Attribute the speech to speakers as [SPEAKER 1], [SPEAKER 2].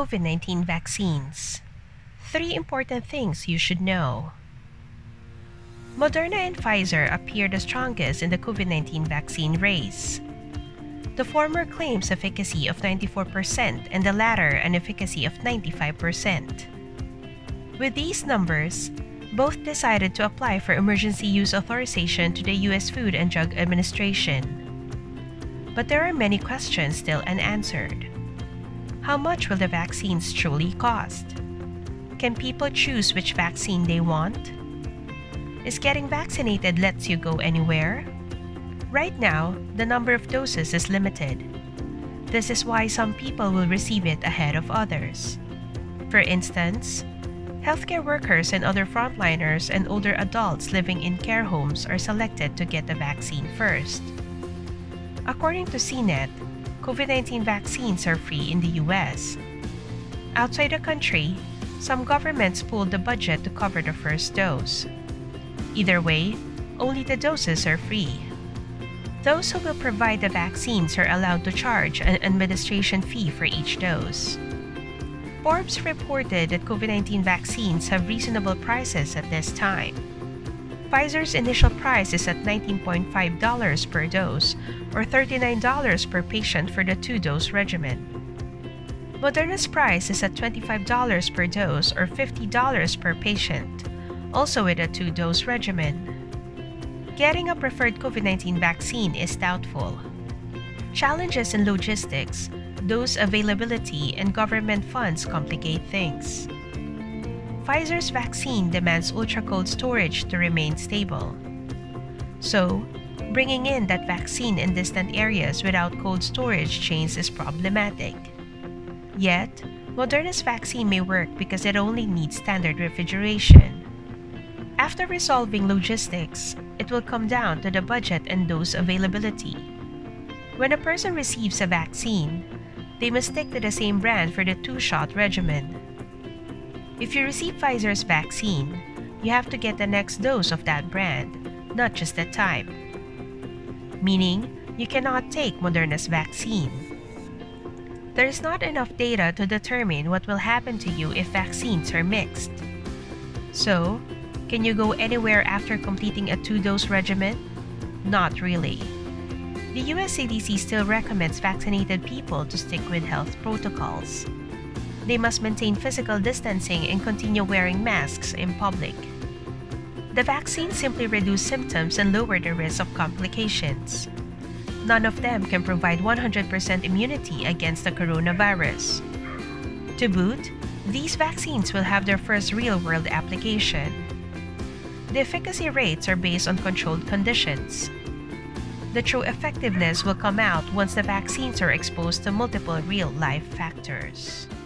[SPEAKER 1] COVID-19 vaccines. 3 important things you should know. Moderna and Pfizer appear the strongest in the COVID-19 vaccine race. The former claims efficacy of 94% and the latter an efficacy of 95%. With these numbers, both decided to apply for emergency use authorization to the U.S. Food and Drug Administration. But there are many questions still unanswered. How much will the vaccines truly cost? Can people choose which vaccine they want? Is getting vaccinated lets you go anywhere? Right now, the number of doses is limited. This is why some people will receive it ahead of others. For instance, healthcare workers and other frontliners and older adults living in care homes are selected to get the vaccine first. According to CNET, COVID-19 vaccines are free in the US. Outside the country, some governments pooled the budget to cover the first dose. Either way, only the doses are free. Those who will provide the vaccines are allowed to charge an administration fee for each dose. Forbes reported that COVID-19 vaccines have reasonable prices at this time. Pfizer's initial price is at $19.5 per dose, or $39 per patient for the 2-dose regimen. Moderna's price is at $25 per dose, or $50 per patient, also with a 2-dose regimen. Getting a preferred COVID-19 vaccine is doubtful. Challenges in logistics, dose availability, and government funds complicate things. Pfizer's vaccine demands ultra-cold storage to remain stable. So, bringing in that vaccine in distant areas without cold storage chains is problematic. Yet, Moderna's vaccine may work because it only needs standard refrigeration. After resolving logistics, it will come down to the budget and dose availability. When a person receives a vaccine, they must stick to the same brand for the 2-shot regimen. If you receive Pfizer's vaccine, you have to get the next dose of that brand, not just the type. Meaning, you cannot take Moderna's vaccine. There is not enough data to determine what will happen to you if vaccines are mixed. So, can you go anywhere after completing a 2-dose regimen? Not really. The US CDC still recommends vaccinated people to stick with health protocols. They must maintain physical distancing and continue wearing masks in public. The vaccine simply reduce symptoms and lower the risk of complications. None of them can provide 100% immunity against the coronavirus. To boot, these vaccines will have their first real-world application. The efficacy rates are based on controlled conditions. The true effectiveness will come out once the vaccines are exposed to multiple real-life factors.